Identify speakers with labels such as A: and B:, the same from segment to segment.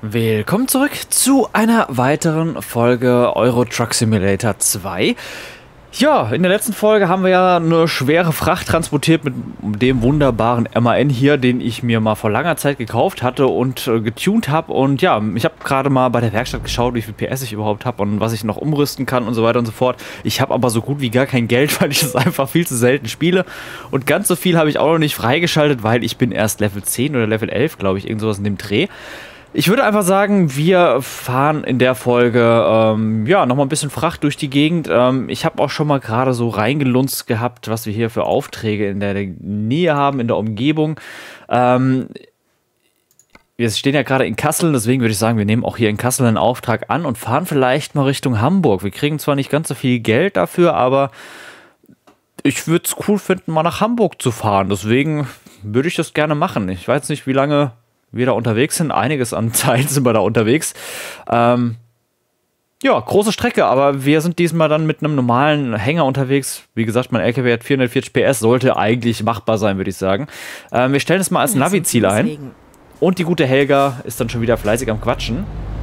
A: Willkommen zurück zu einer weiteren Folge Euro Truck Simulator 2. Ja, in der letzten Folge haben wir ja eine schwere Fracht transportiert mit dem wunderbaren MAN hier, den ich mir mal vor langer Zeit gekauft hatte und getuned habe. Und ja, ich habe gerade mal bei der Werkstatt geschaut, wie viel PS ich überhaupt habe und was ich noch umrüsten kann und so weiter und so fort. Ich habe aber so gut wie gar kein Geld, weil ich das einfach viel zu selten spiele. Und ganz so viel habe ich auch noch nicht freigeschaltet, weil ich bin erst Level 10 oder Level 11, glaube ich, irgend sowas in dem Dreh. Ich würde einfach sagen, wir fahren in der Folge ja, nochmal ein bisschen Fracht durch die Gegend. Ich habe auch schon mal gerade so reingelunzt gehabt, was wir hier für Aufträge in der Nähe haben, in der Umgebung. Wir stehen ja gerade in Kassel, deswegen würde ich sagen, wir nehmen auch hier in Kassel einen Auftrag an und fahren vielleicht mal Richtung Hamburg. Wir kriegen zwar nicht ganz so viel Geld dafür, aber ich würde es cool finden, mal nach Hamburg zu fahren. Deswegen würde ich das gerne machen. Ich weiß nicht, wie lange wir da unterwegs sind. Einiges an Zeit sind wir da unterwegs. Ja, große Strecke, aber wir sind diesmal dann mit einem normalen Hänger unterwegs. Wie gesagt, mein LKW hat 440 PS, sollte eigentlich machbar sein, würde ich sagen. Wir stellen es mal als Navi-Ziel ein. Und die gute Helga ist dann schon wieder fleißig am Quatschen.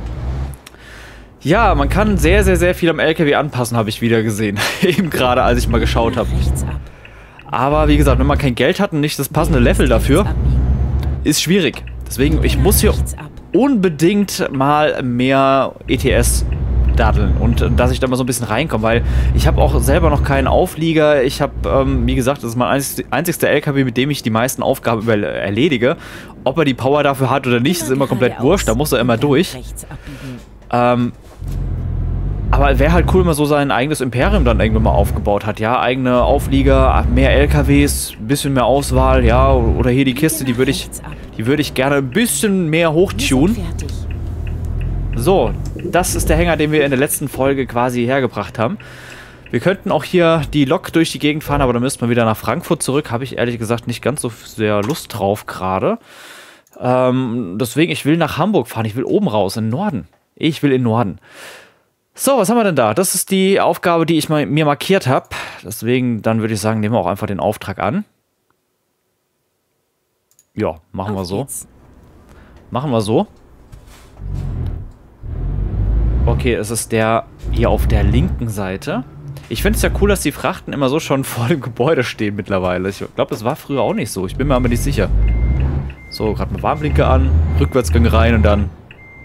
A: Ja, man kann sehr, sehr, sehr viel am LKW anpassen, habe ich wieder gesehen. Eben gerade, als ich mal geschaut habe. Aber wie gesagt, wenn man kein Geld hat und nicht das passende Level dafür, ist schwierig. Deswegen, ich muss hier unbedingt mal mehr ETS daddeln und dass ich da mal so ein bisschen reinkomme, weil ich habe auch selber noch keinen Auflieger. Ich habe, wie gesagt, das ist mein einzigster LKW, mit dem ich die meisten Aufgaben erledige. Ob er die Power dafür hat oder nicht, ist immer komplett wurscht, da muss er immer durch. Aber wäre halt cool, wenn man so sein eigenes Imperium dann irgendwann mal aufgebaut hat. Ja, eigene Auflieger, mehr LKWs, ein bisschen mehr Auswahl, ja, oder hier die Kiste, die würde ich gerne ein bisschen mehr hochtunen. So, das ist der Hänger, den wir in der letzten Folge quasi hergebracht haben. Wir könnten auch hier die Lok durch die Gegend fahren, aber dann müssten wir wieder nach Frankfurt zurück. Habe ich ehrlich gesagt nicht ganz so sehr Lust drauf gerade. Deswegen, ich will nach Hamburg fahren. Ich will oben raus, in den Norden. Ich will in den Norden. So, was haben wir denn da? Das ist die Aufgabe, die ich mir markiert habe. Deswegen, dann würde ich sagen, nehmen wir auch einfach den Auftrag an. Ja, machen wir so. Machen wir so. Okay, es ist der hier auf der linken Seite. Ich finde es ja cool, dass die Frachten immer so schon vor dem Gebäude stehen mittlerweile. Ich glaube, das war früher auch nicht so. Ich bin mir aber nicht sicher. So, gerade mal Warnblinker an, Rückwärtsgang rein und dann...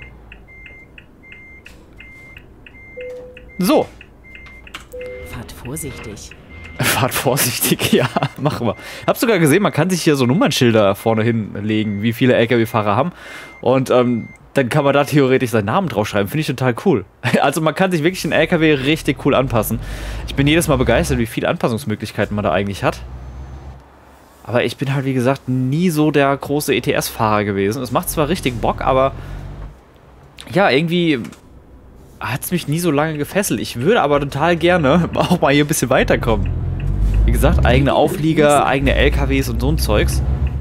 A: So.
B: Fahrt vorsichtig.
A: Fahrt vorsichtig, ja, machen wir. Ich habe sogar gesehen, man kann sich hier so Nummernschilder vorne hinlegen, wie viele LKW-Fahrer haben. Und dann kann man da theoretisch seinen Namen draufschreiben. Finde ich total cool. Also man kann sich wirklich den LKW richtig cool anpassen. Ich bin jedes Mal begeistert, wie viele Anpassungsmöglichkeiten man da eigentlich hat. Aber ich bin halt, wie gesagt, nie so der große ETS-Fahrer gewesen. Es macht zwar richtig Bock, aber ja, irgendwie hat es mich nie so lange gefesselt. Ich würde aber total gerne auch mal hier ein bisschen weiterkommen. Wie gesagt, eigene Auflieger, eigene LKWs und so ein Zeugs.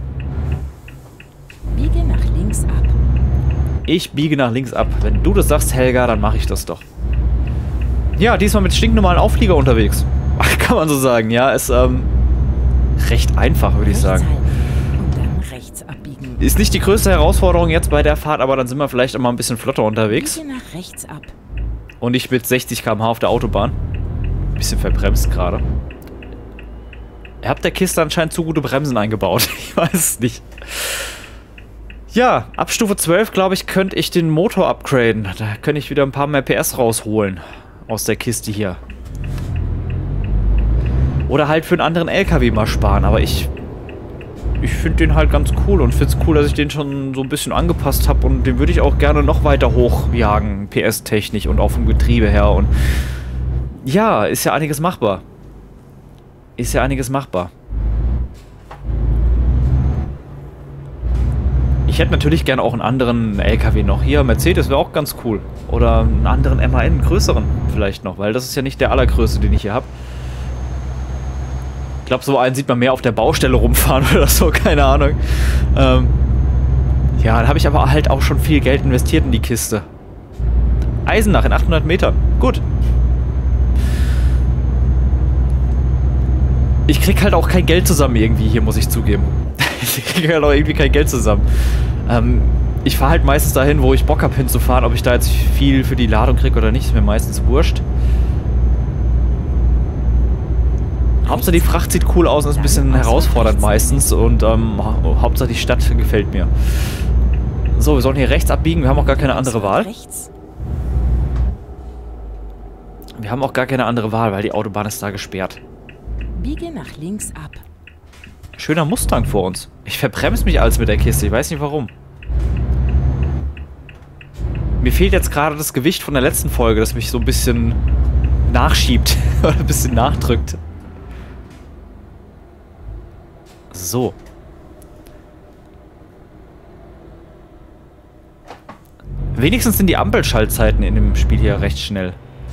B: Biege nach links ab.
A: Ich biege nach links ab. Wenn du das sagst, Helga, dann mache ich das doch. Ja, diesmal mit stinknormalen Auflieger unterwegs. Kann man so sagen, ja. Ist recht einfach, würde ich sagen.
B: Und dann rechts abbiegen.
A: Ist nicht die größte Herausforderung jetzt bei der Fahrt, aber dann sind wir vielleicht immer ein bisschen flotter unterwegs.
B: Biege nach rechts ab.
A: Und ich mit 60 km/h auf der Autobahn. Bisschen verbremst gerade. Ihr habt der Kiste anscheinend zu gute Bremsen eingebaut. Ich weiß es nicht. Ja, ab Stufe 12, glaube ich, könnte ich den Motor upgraden. Da könnte ich wieder ein paar mehr PS rausholen. Aus der Kiste hier. Oder halt für einen anderen LKW mal sparen. Aber ich finde den halt ganz cool und finde es cool, dass ich den schon so ein bisschen angepasst habe. Und den würde ich auch gerne noch weiter hochjagen, PS-technisch und auch vom Getriebe her. Und ja, ist ja einiges machbar. Ist ja einiges machbar. Ich hätte natürlich gerne auch einen anderen LKW noch. Hier, Mercedes wäre auch ganz cool. Oder einen anderen MAN, einen größeren vielleicht noch, weil das ist ja nicht der allergrößte, den ich hier habe. Ich glaube, so einen sieht man mehr auf der Baustelle rumfahren oder so, keine Ahnung. Ja, da habe ich aber halt auch schon viel Geld investiert in die Kiste. Eisenach in 800 Metern. Gut. Ich krieg halt auch kein Geld zusammen irgendwie hier, muss ich zugeben. Ich kriege halt auch irgendwie kein Geld zusammen. Ich fahre halt meistens dahin, wo ich Bock habe hinzufahren. Ob ich da jetzt viel für die Ladung kriege oder nicht, ist mir meistens wurscht. Hauptsache die Fracht sieht cool aus und ist ein bisschen herausfordernd meistens. Und Hauptsache die Stadt gefällt mir. So, wir sollen hier rechts abbiegen. Wir haben auch gar keine andere Wahl. Wir haben auch gar keine andere Wahl, weil die Autobahn ist da gesperrt.
B: Biege nach links ab.
A: Schöner Mustang vor uns. Ich verbremse mich alles mit der Kiste. Ich weiß nicht warum. Mir fehlt jetzt gerade das Gewicht von der letzten Folge, das mich so ein bisschen nachschiebt. Oder ein bisschen nachdrückt. So. Wenigstens sind die Ampelschaltzeiten in dem Spiel hier recht schnell.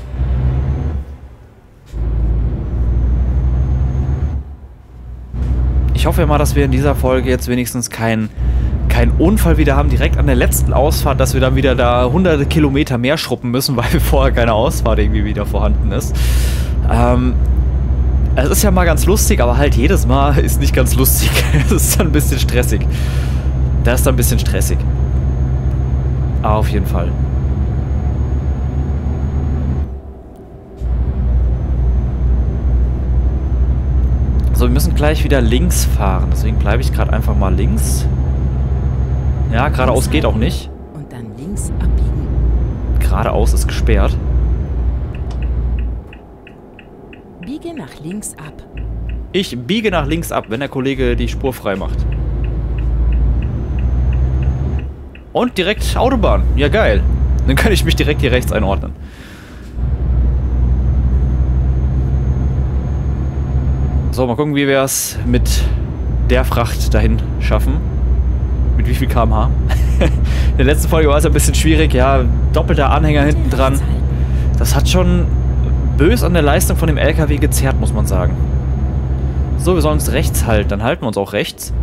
A: Ich hoffe ja mal, dass wir in dieser Folge jetzt wenigstens keinen Unfall wieder haben, direkt an der letzten Ausfahrt, dass wir dann wieder da hunderte Kilometer mehr schruppen müssen, weil vorher keine Ausfahrt irgendwie wieder vorhanden ist. Es ist ja mal ganz lustig, aber halt jedes Mal ist nicht ganz lustig. Es ist dann ein bisschen stressig. Das ist dann ein bisschen stressig. Aber auf jeden Fall. So, wir müssen gleich wieder links fahren. Deswegen bleibe ich gerade einfach mal links. Ja, geradeaus geht auch nicht.
B: Und dann links abbiegen.
A: Geradeaus ist gesperrt.
B: Biege nach links ab.
A: Ich biege nach links ab, wenn der Kollege die Spur frei macht. Und direkt Autobahn. Ja, geil. Dann kann ich mich direkt hier rechts einordnen. So, mal gucken, wie wir es mit der Fracht dahin schaffen. Mit wie viel km/h? In der letzten Folge war es ein bisschen schwierig. Ja, doppelter Anhänger hinten dran. Das hat schon bös an der Leistung von dem LKW gezerrt, muss man sagen. So, wir sollen uns rechts halten. Dann halten wir uns auch rechts.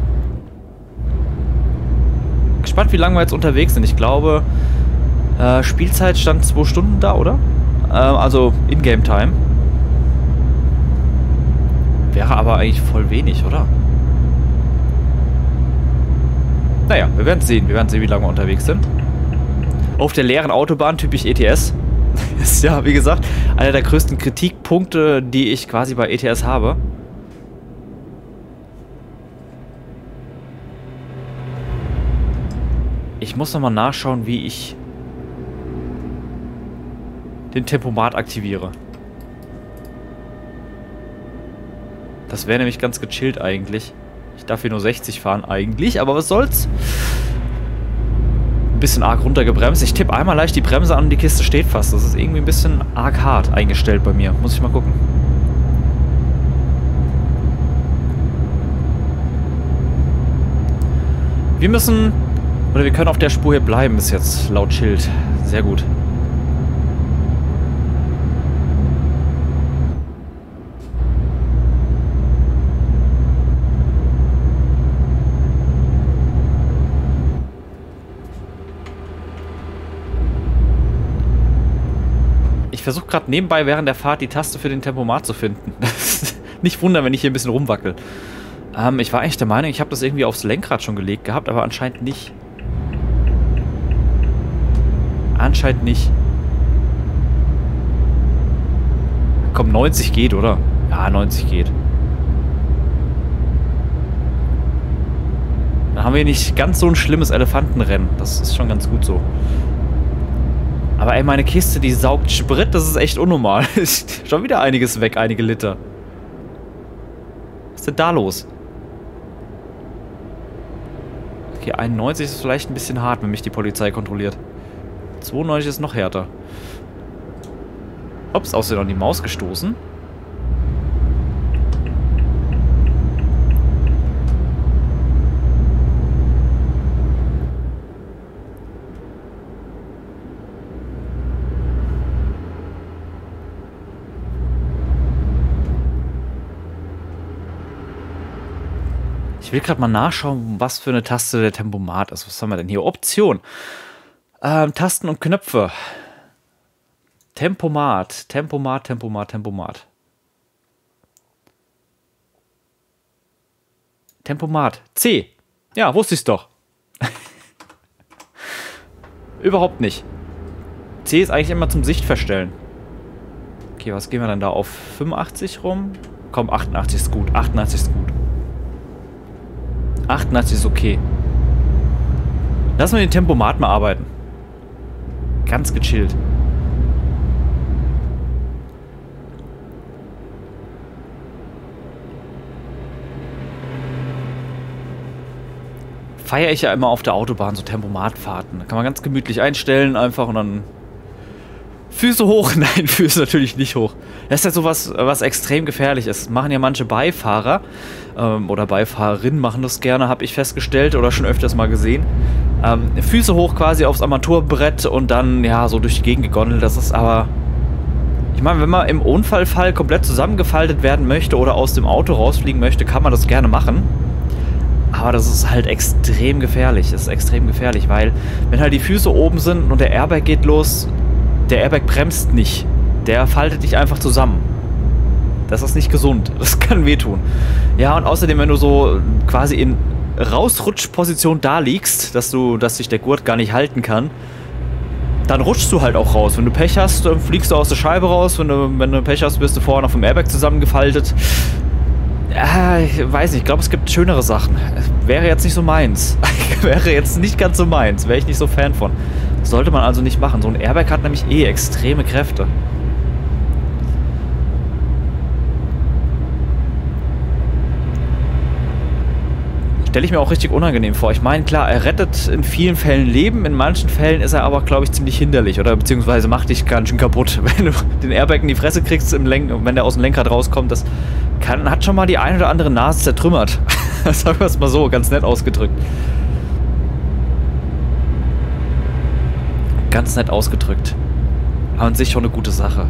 A: Gespannt, wie lange wir jetzt unterwegs sind. Ich glaube, Spielzeit stand 2 Stunden da, oder? Also In-Game-Time. Wäre aber eigentlich voll wenig, oder? Naja, wir werden sehen. Wir werden sehen, wie lange wir unterwegs sind. Auf der leeren Autobahn, typisch ETS. Ist ja, wie gesagt, einer der größten Kritikpunkte, die ich quasi bei ETS habe. Ich muss nochmal nachschauen, wie ich den Tempomat aktiviere. Das wäre nämlich ganz gechillt eigentlich. Ich darf hier nur 60 fahren eigentlich, aber was soll's? Ein bisschen arg runtergebremst. Ich tippe einmal leicht die Bremse an und die Kiste steht fast. Das ist irgendwie ein bisschen arg hart eingestellt bei mir. Muss ich mal gucken. Wir müssen... Oder wir können auf der Spur hier bleiben, ist jetzt laut Schild. Sehr gut. Ich versuche gerade nebenbei während der Fahrt die Taste für den Tempomat zu finden. Nicht wundern, wenn ich hier ein bisschen rumwackel. Ich war eigentlich der Meinung, ich habe das irgendwie aufs Lenkrad schon gelegt gehabt, aber anscheinend nicht. Anscheinend nicht. Komm, 90 geht, oder? Ja, 90 geht. Dann haben wir nicht ganz so ein schlimmes Elefantenrennen. Das ist schon ganz gut so. Aber ey, meine Kiste, die saugt Sprit, das ist echt unnormal. Ist schon wieder einiges weg, einige Liter. Was ist denn da los? Okay, 91 ist vielleicht ein bisschen hart, wenn mich die Polizei kontrolliert. 92 ist noch härter. Ups, außerdem an die Maus gestoßen. Ich will gerade mal nachschauen, was für eine Taste der Tempomat ist. Was haben wir denn hier? Option. Tasten und Knöpfe. Tempomat. Tempomat, Tempomat, Tempomat. Tempomat. C. Ja, wusste ich's doch. Überhaupt nicht. C ist eigentlich immer zum Sichtverstellen. Okay, was gehen wir dann da auf 85 rum? Komm, 88 ist gut. 88 ist gut. 88 ist okay. Lassen wir den Tempomat mal arbeiten. Ganz gechillt. Feiere ich ja immer auf der Autobahn, so Tempomatfahrten. Da kann man ganz gemütlich einstellen einfach und dann Füße hoch. Nein, Füße natürlich nicht hoch. Das ist ja sowas, was extrem gefährlich ist. Machen ja manche Beifahrer oder Beifahrerinnen machen das gerne, habe ich festgestellt oder schon öfters mal gesehen. Füße hoch quasi aufs Armaturenbrett und dann, ja, so durch die Gegend gegondelt. Das ist aber... Ich meine, wenn man im Unfallfall komplett zusammengefaltet werden möchte oder aus dem Auto rausfliegen möchte, kann man das gerne machen. Aber das ist halt extrem gefährlich. Das ist extrem gefährlich, weil wenn halt die Füße oben sind und der Airbag geht los, der Airbag bremst nicht. Der faltet dich einfach zusammen. Das ist nicht gesund. Das kann wehtun. Ja, und außerdem, wenn du so quasi in Rausrutschposition da liegst, dass sich der Gurt gar nicht halten kann, dann rutschst du halt auch raus. Wenn du Pech hast, fliegst du aus der Scheibe raus. Wenn du Pech hast, bist du vorne auf dem Airbag zusammengefaltet. Ja, ich weiß nicht, ich glaube, es gibt schönere Sachen. Wäre jetzt nicht so meins. Wäre jetzt nicht ganz so meins. Wäre ich nicht so Fan von. Sollte man also nicht machen. So ein Airbag hat nämlich eh extreme Kräfte. Stelle ich mir auch richtig unangenehm vor. Ich meine, klar, er rettet in vielen Fällen Leben, in manchen Fällen ist er aber, glaube ich, ziemlich hinderlich oder beziehungsweise macht dich ganz schön kaputt. Wenn du den Airbag in die Fresse kriegst, wenn der aus dem Lenkrad rauskommt, das hat schon mal die eine oder andere Nase zertrümmert. Sagen wir es mal so, ganz nett ausgedrückt. Ganz nett ausgedrückt. Aber an sich schon eine gute Sache.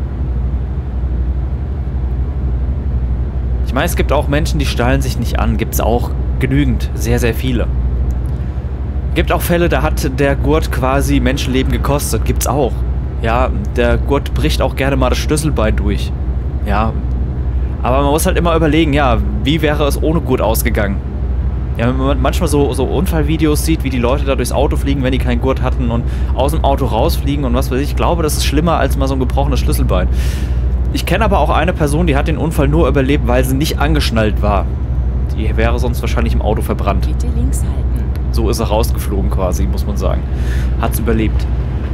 A: Ich meine, es gibt auch Menschen, die stahlen sich nicht an. Gibt es auch genügend. Sehr, sehr viele. Gibt auch Fälle, da hat der Gurt quasi Menschenleben gekostet. Gibt's auch. Ja, der Gurt bricht auch gerne mal das Schlüsselbein durch. Ja. Aber man muss halt immer überlegen, ja, wie wäre es ohne Gurt ausgegangen? Ja, wenn man manchmal so Unfallvideos sieht, wie die Leute da durchs Auto fliegen, wenn die keinen Gurt hatten und aus dem Auto rausfliegen und was weiß ich. Ich glaube, das ist schlimmer als mal so ein gebrochenes Schlüsselbein. Ich kenne aber auch eine Person, die hat den Unfall nur überlebt, weil sie nicht angeschnallt war. Die wäre sonst wahrscheinlich im Auto verbrannt.
B: Bitte links halten.
A: So ist er rausgeflogen quasi, muss man sagen. Hat's überlebt.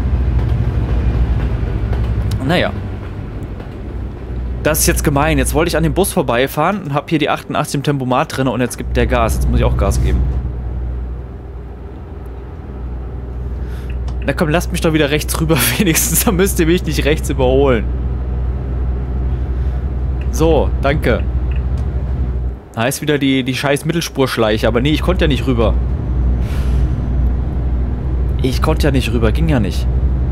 A: Naja. Das ist jetzt gemein. Jetzt wollte ich an dem Bus vorbeifahren und habe hier die 88 im Tempomat drin und jetzt gibt der Gas. Jetzt muss ich auch Gas geben. Na komm, lasst mich doch wieder rechts rüber wenigstens. Dann müsst ihr mich nicht rechts überholen. So, danke. Da ist wieder die scheiß Mittelspurschleiche. Aber nee, ich konnte ja nicht rüber. Ich konnte ja nicht rüber. Ging ja nicht.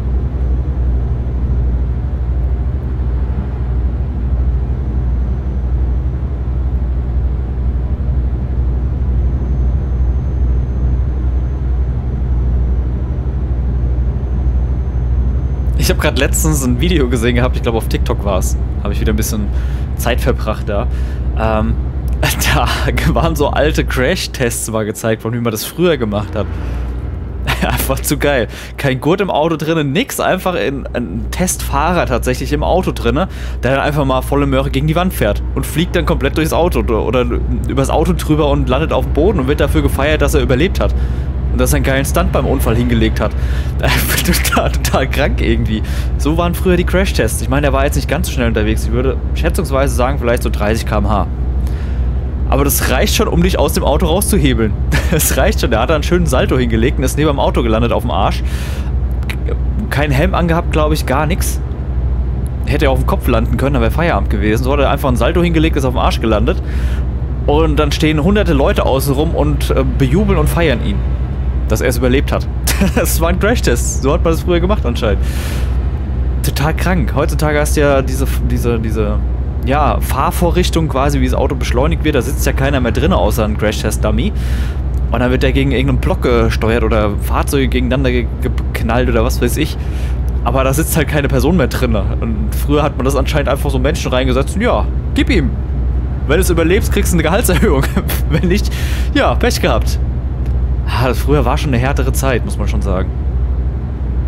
A: Ich habe gerade letztens ein Video gesehen gehabt, ich glaube auf TikTok war es. Habe ich wieder ein bisschen Zeit verbracht da. Da waren so alte Crash-Tests mal gezeigt, von wie man das früher gemacht hat. Einfach zu geil. Kein Gurt im Auto drin, nix. Einfach ein Testfahrer tatsächlich im Auto drin, der dann einfach mal volle Möhre gegen die Wand fährt und fliegt dann komplett durchs Auto oder übers Auto drüber und landet auf dem Boden und wird dafür gefeiert, dass er überlebt hat. Und dass er einen geilen Stunt beim Unfall hingelegt hat. Total krank irgendwie. So waren früher die Crash-Tests. Ich meine, der war jetzt nicht ganz so schnell unterwegs. Ich würde schätzungsweise sagen, vielleicht so 30 km/h. Aber das reicht schon, um dich aus dem Auto rauszuhebeln. Das reicht schon. Der hat da einen schönen Salto hingelegt und ist neben dem Auto gelandet auf dem Arsch. Kein Helm angehabt, glaube ich, gar nichts. Hätte er auf dem Kopf landen können, dann wäre Feierabend gewesen. So hat er einfach einen Salto hingelegt, ist auf dem Arsch gelandet. Und dann stehen hunderte Leute außenrum und bejubeln und feiern ihn, dass er es überlebt hat. Das war ein Crash-Test. So hat man das früher gemacht anscheinend. Total krank. Heutzutage hast du ja diese ja, Fahrvorrichtung quasi, wie das Auto beschleunigt wird. Da sitzt ja keiner mehr drin, außer ein Crash-Test-Dummy. Und dann wird der gegen irgendeinen Block gesteuert oder Fahrzeuge gegeneinander geknallt oder was weiß ich. Aber da sitzt halt keine Person mehr drin. Und früher hat man das anscheinend einfach so Menschen reingesetzt und ja, gib ihm. Wenn du es überlebst, kriegst du eine Gehaltserhöhung. Wenn nicht, ja, Pech gehabt. Ah, das früher war schon eine härtere Zeit, muss man schon sagen.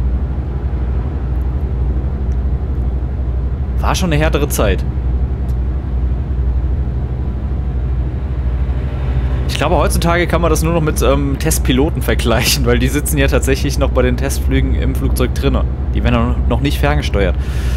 A: War schon eine härtere Zeit. Ich glaube, heutzutage kann man das nur noch mit Testpiloten vergleichen, weil die sitzen ja tatsächlich noch bei den Testflügen im Flugzeug drin. Die werden noch nicht ferngesteuert.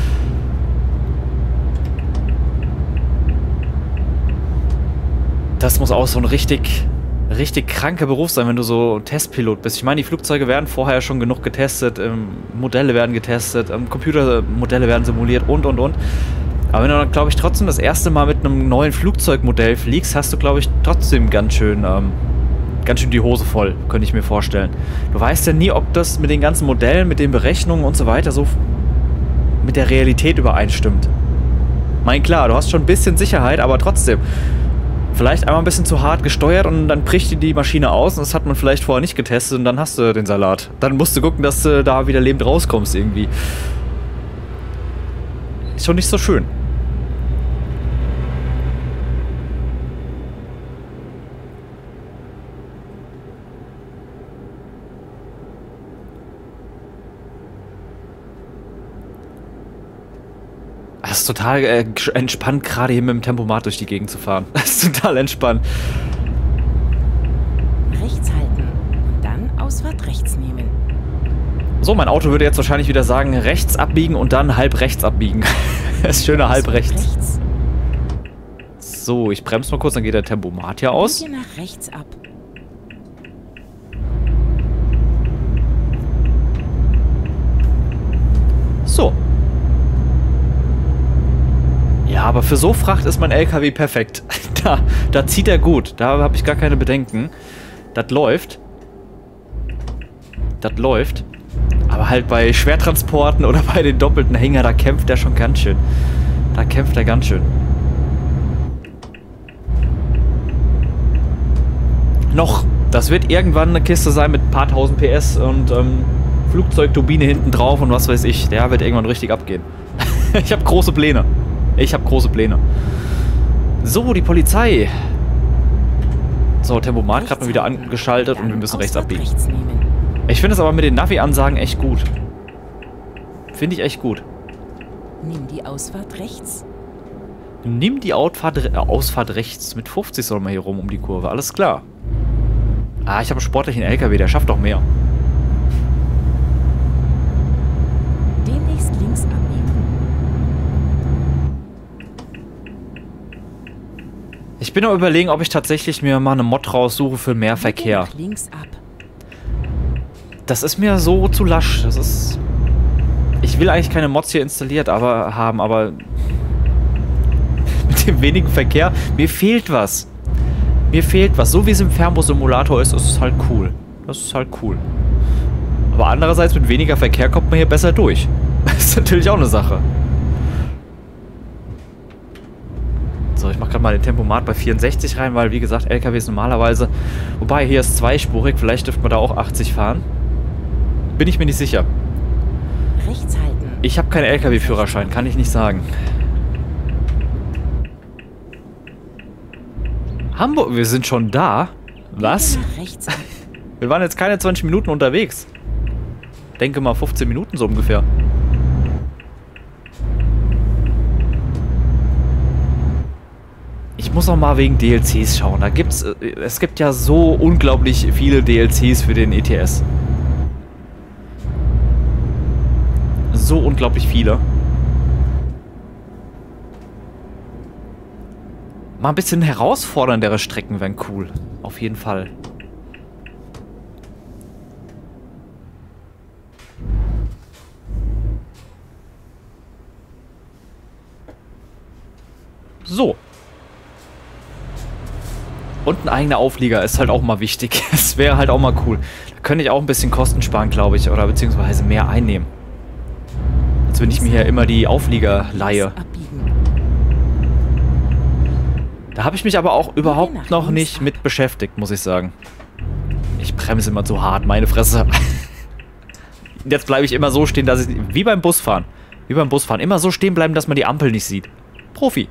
A: Das muss auch so ein richtig kranker Beruf sein, wenn du so Testpilot bist. Ich meine, die Flugzeuge werden vorher schon genug getestet, Modelle werden getestet, Computermodelle werden simuliert und. Aber wenn du dann, glaube ich, trotzdem das erste Mal mit einem neuen Flugzeugmodell fliegst, hast du, glaube ich, trotzdem ganz schön die Hose voll, könnte ich mir vorstellen. Du weißt ja nie, ob das mit den ganzen Modellen, mit den Berechnungen und so weiter so mit der Realität übereinstimmt. Mein klar, du hast schon ein bisschen Sicherheit, aber trotzdem. Vielleicht einmal ein bisschen zu hart gesteuert und dann bricht dir die Maschine aus und das hat man vielleicht vorher nicht getestet und dann hast du den Salat. Dann musst du gucken, dass du da wieder lebend rauskommst irgendwie. Ist schon nicht so schön. Das ist total entspannt, gerade hier mit dem Tempomat durch die Gegend zu fahren. Das ist total entspannt.
B: Rechts halten und dann Ausfahrt rechts nehmen.
A: So, mein Auto würde jetzt wahrscheinlich wieder sagen, rechts abbiegen und dann halb rechts abbiegen. Das ist schöner halb rechts. So, ich bremse mal kurz, dann geht der Tempomat hier aus.
B: Biege nach rechts ab.
A: So. Ja, aber für so Fracht ist mein LKW perfekt. Da zieht er gut. Da habe ich gar keine Bedenken. Das läuft. Das läuft. Aber halt bei Schwertransporten oder bei den doppelten Hänger, da kämpft er schon ganz schön. Da kämpft er ganz schön. Noch. Das wird irgendwann eine Kiste sein mit ein paar tausend PS und Flugzeugturbine hinten drauf und was weiß ich. Der wird irgendwann richtig abgehen. Ich habe große Pläne. Ich habe große Pläne. So, die Polizei. So, Tempomat gerade mal wieder angeschaltet und wir müssen rechts abbiegen. Ich finde es aber mit den Navi-Ansagen echt gut. Finde ich echt gut.
B: Nimm die Ausfahrt rechts.
A: Nimm die Ausfahrt rechts. Mit 50 soll man hier rum um die Kurve. Alles klar. Ah, ich habe einen sportlichen LKW, der schafft doch mehr.
B: Demnächst links abbiegen.
A: Ich bin am Überlegen, ob ich tatsächlich mir mal eine Mod raussuche für mehr Verkehr.
B: Links ab.
A: Das ist mir so zu lasch. Das ist... Ich will eigentlich keine Mods hier installiert haben, aber... Mit dem wenigen Verkehr, mir fehlt was. Mir fehlt was. So wie es im Fernbus-Simulator ist, ist es halt cool. Das ist halt cool. Aber andererseits, mit weniger Verkehr kommt man hier besser durch. Das ist natürlich auch eine Sache. So, ich mache gerade mal den Tempomat bei 64 rein, weil, wie gesagt, LKWs normalerweise... Wobei, hier ist zweispurig, vielleicht dürfte man da auch 80 fahren. Bin ich mir nicht sicher.
B: Rechts halten.
A: Ich habe keinen LKW-Führerschein, kann ich nicht sagen. Hamburg, wir sind schon da? Was?
B: Biege nach rechts ab.
A: Wir waren jetzt keine 20 Minuten unterwegs. Denke mal 15 Minuten so ungefähr. Ich muss auch mal wegen DLCs schauen. Es gibt ja so unglaublich viele DLCs für den ETS. So unglaublich viele. Mal ein bisschen herausforderndere Strecken wären cool. Auf jeden Fall. So. Und ein eigener Auflieger ist halt auch mal wichtig. Es wäre halt auch mal cool. Da könnte ich auch ein bisschen Kosten sparen, glaube ich. Oder beziehungsweise mehr einnehmen. Als wenn ich mir hier immer die Auflieger leihe. Da habe ich mich aber auch überhaupt noch nicht mit beschäftigt, muss ich sagen. Ich bremse immer zu hart, meine Fresse. Jetzt bleibe ich immer so stehen, dass ich... Wie beim Busfahren. Wie beim Busfahren. Immer so stehen bleiben, dass man die Ampel nicht sieht. Profi.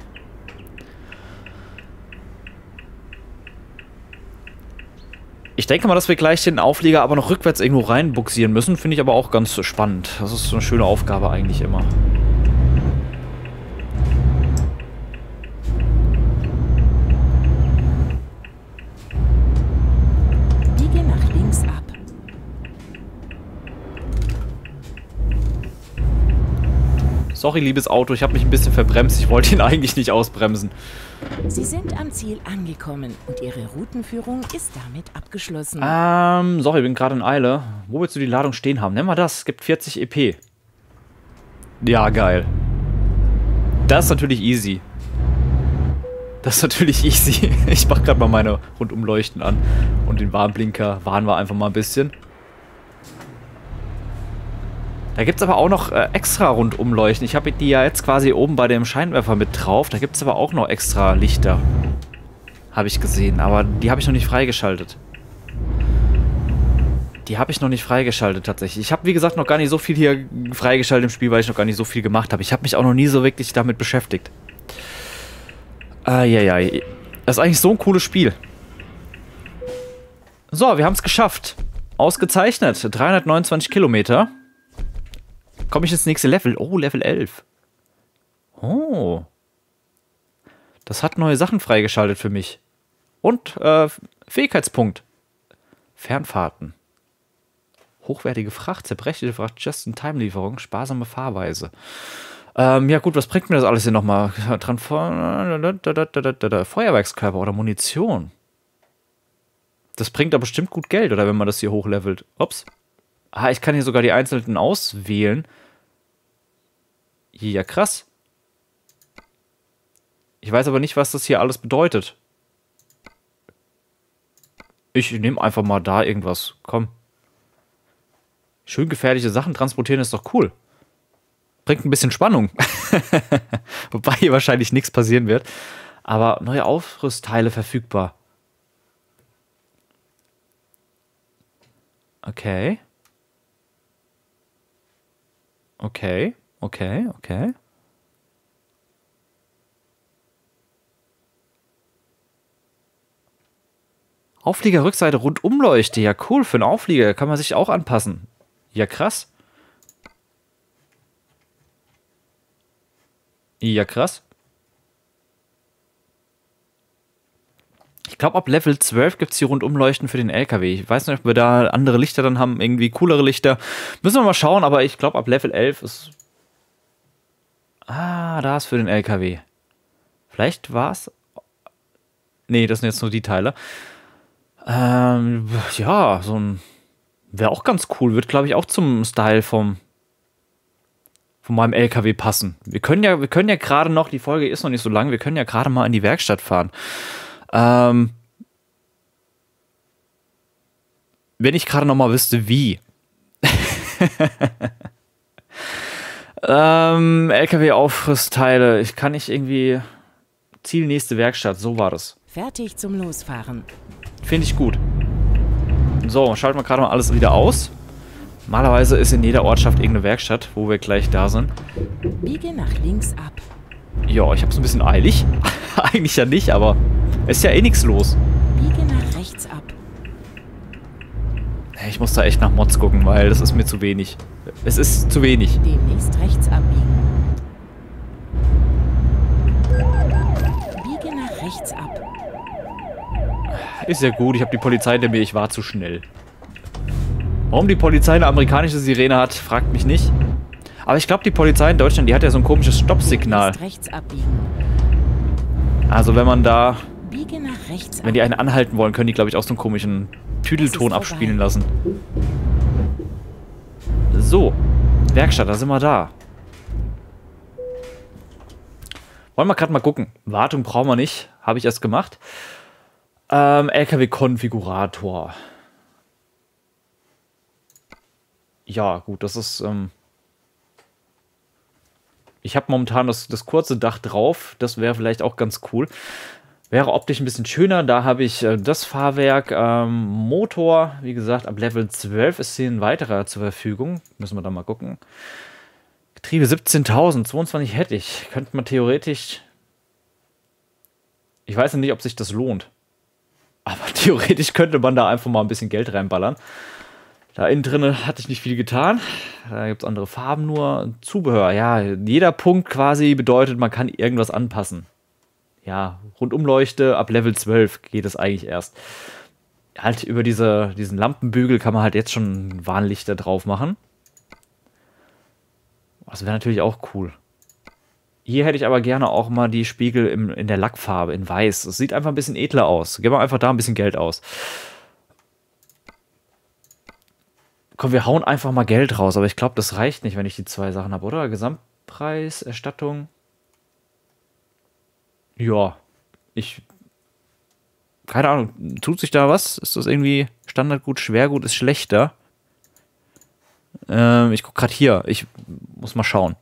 A: Ich denke mal, dass wir gleich den Auflieger aber noch rückwärts irgendwo reinbuxieren müssen. Finde ich aber auch ganz spannend. Das ist so eine schöne Aufgabe eigentlich immer. Sorry, liebes Auto, ich habe mich ein bisschen verbremst. Ich wollte ihn eigentlich nicht ausbremsen.
B: Sie sind am Ziel angekommen und Ihre Routenführung ist damit abgeschlossen.
A: Sorry, ich bin gerade in Eile. Wo willst du die Ladung stehen haben? Nimm mal das. Es gibt 40 EP. Ja, geil. Das ist natürlich easy. Das ist natürlich easy. Ich mache gerade mal meine Rundumleuchten an. Und den Warnblinker warnen wir einfach mal ein bisschen. Da gibt es aber auch noch extra Rundumleuchten. Ich habe die ja jetzt quasi oben bei dem Scheinwerfer mit drauf. Da gibt es aber auch noch extra Lichter. Habe ich gesehen. Aber die habe ich noch nicht freigeschaltet. Die habe ich noch nicht freigeschaltet tatsächlich. Ich habe, wie gesagt, noch gar nicht so viel hier freigeschaltet im Spiel, weil ich noch gar nicht so viel gemacht habe. Ich habe mich auch noch nie so wirklich damit beschäftigt. Eieiei. Das ist eigentlich so ein cooles Spiel. So, wir haben es geschafft. Ausgezeichnet. 329 Kilometer. Komme ich ins nächste Level? Oh, Level 11. Oh. Das hat neue Sachen freigeschaltet für mich. Und Fähigkeitspunkt. Fernfahrten. Hochwertige Fracht, zerbrechliche Fracht, Just-in-Time-Lieferung, sparsame Fahrweise. Ja gut, was bringt mir das alles hier nochmal? Feuerwerkskörper oder Munition. Das bringt aber bestimmt gut Geld, oder wenn man das hier hochlevelt. Ups. Ah, ich kann hier sogar die einzelnen auswählen. Ja, krass. Ich weiß aber nicht, was das hier alles bedeutet. Ich nehme einfach mal da irgendwas. Komm. Schön gefährliche Sachen transportieren ist doch cool. Bringt ein bisschen Spannung. Wobei hier wahrscheinlich nichts passieren wird. Aber neue Aufrüstteile verfügbar. Okay. Okay. Aufliegerrückseite Rundumleuchte. Ja, cool. Für einen Auflieger kann man sich auch anpassen. Ja, krass. Ja, krass. Ich glaube, ab Level 12 gibt es hier Rundumleuchten für den LKW. Ich weiß nicht, ob wir da andere Lichter dann haben, irgendwie coolere Lichter. Müssen wir mal schauen, aber ich glaube, ab Level 11 ist... Ah, da ist für den LKW. Vielleicht war es... Nee, das sind jetzt nur die Teile. Ja, so ein... Wäre auch ganz cool. Wird, glaube ich, auch zum Style von meinem LKW passen. Wir können ja gerade noch, die Folge ist noch nicht so lang, wir können ja gerade mal in die Werkstatt fahren. Wenn ich gerade noch mal wüsste, wie. LKW-Aufrüstteile. Ich kann nicht irgendwie... Ziel nächste Werkstatt, so war das.
B: Fertig zum Losfahren.
A: Finde ich gut. So, schalten wir gerade mal alles wieder aus. Normalerweise ist in jeder Ortschaft irgendeine Werkstatt, wo wir gleich da sind.
B: Biege nach links ab.
A: Ja, ich hab's ein bisschen eilig. Eigentlich ja nicht, aber es ist ja eh nichts los.
B: Biege nach rechts ab.
A: Ich muss da echt nach Mods gucken, weil das ist mir zu wenig. Es ist zu wenig.
B: Demnächst rechts abbiegen. Biege nach rechts ab.
A: Ist ja gut, ich habe die Polizei hinter mir, ich war zu schnell. Warum die Polizei eine amerikanische Sirene hat, fragt mich nicht. Aber ich glaube, die Polizei in Deutschland, die hat ja so ein komisches Stoppsignal.
B: Rechts abbiegen.
A: Also wenn man da...
B: Biege nach rechts ab.
A: Wenn die einen anhalten wollen, können die, glaube ich, auch so einen komischen Tüdelton abspielen lassen. So, Werkstatt, da sind wir da. Wollen wir gerade mal gucken. Wartung brauchen wir nicht, habe ich erst gemacht. LKW-Konfigurator. Ja, gut, das ist... Ich habe momentan das kurze Dach drauf. Das wäre vielleicht auch ganz cool. Wäre optisch ein bisschen schöner. Da habe ich das Fahrwerk. Motor, wie gesagt, ab Level 12 ist hier ein weiterer zur Verfügung. Müssen wir da mal gucken. Getriebe 17.000, 22 hätte ich. Könnte man theoretisch... Ich weiß nicht, ob sich das lohnt. Aber theoretisch könnte man da einfach mal ein bisschen Geld reinballern. Da innen drin hatte ich nicht viel getan. Da gibt es andere Farben nur. Zubehör, ja, jeder Punkt quasi bedeutet, man kann irgendwas anpassen. Ja, Rundumleuchte, ab Level 12 geht es eigentlich erst. Halt über diesen Lampenbügel kann man halt jetzt schon Warnlichter drauf machen. Das wäre natürlich auch cool. Hier hätte ich aber gerne auch mal die Spiegel in der Lackfarbe, in weiß. Es sieht einfach ein bisschen edler aus. Geben wir einfach da ein bisschen Geld aus. Komm, wir hauen einfach mal Geld raus. Aber ich glaube, das reicht nicht, wenn ich die 2 Sachen habe, oder? Gesamtpreis, Erstattung. Ja, keine Ahnung, tut sich da was? Ist das irgendwie Standardgut, Schwergut ist schlechter? Ich gucke gerade hier. Ich muss mal schauen.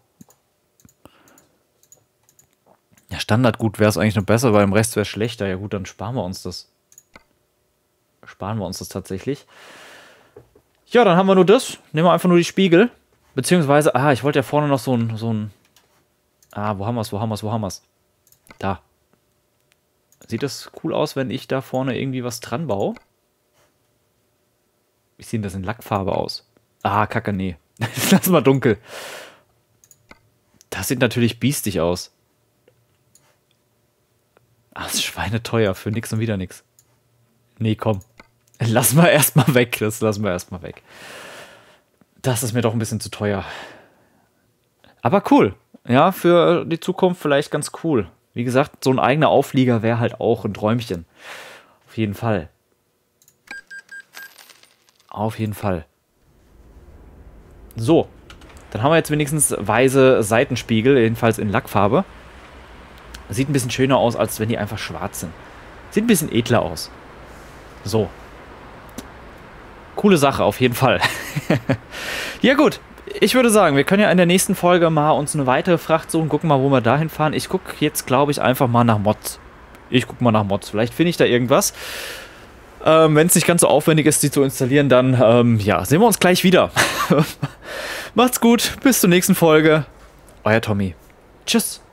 A: Ja, Standardgut wäre es eigentlich noch besser, weil im Rest wäre es schlechter. Ja gut, dann sparen wir uns das. Sparen wir uns das tatsächlich. Ja, dann haben wir nur das. Nehmen wir einfach nur die Spiegel. Beziehungsweise, ich wollte ja vorne noch so ein... wo haben wir es? Da. Sieht das cool aus, wenn ich da vorne irgendwie was dran baue? Wie sieht das in Lackfarbe aus? Kacke, nee. Lass mal dunkel. Das sieht natürlich biestig aus. Das ist schweineteuer für nix und wieder nix. Nee, komm. Lass mal erstmal weg. Das lassen wir erstmal weg. Das ist mir doch ein bisschen zu teuer. Aber cool. Ja, für die Zukunft vielleicht ganz cool. Wie gesagt, so ein eigener Auflieger wäre halt auch ein Träumchen. Auf jeden Fall. Auf jeden Fall. So. Dann haben wir jetzt wenigstens weiße Seitenspiegel, jedenfalls in Lackfarbe. Sieht ein bisschen schöner aus, als wenn die einfach schwarz sind. Sieht ein bisschen edler aus. So. Coole Sache, auf jeden Fall. Ja gut, ich würde sagen, wir können ja in der nächsten Folge mal uns eine weitere Fracht suchen. Gucken mal, wo wir dahin fahren. Ich gucke jetzt, glaube ich, einfach mal nach Mods. Vielleicht finde ich da irgendwas. Wenn es nicht ganz so aufwendig ist, die zu installieren, dann sehen wir uns gleich wieder. Macht's gut, bis zur nächsten Folge. Euer Tommy. Tschüss.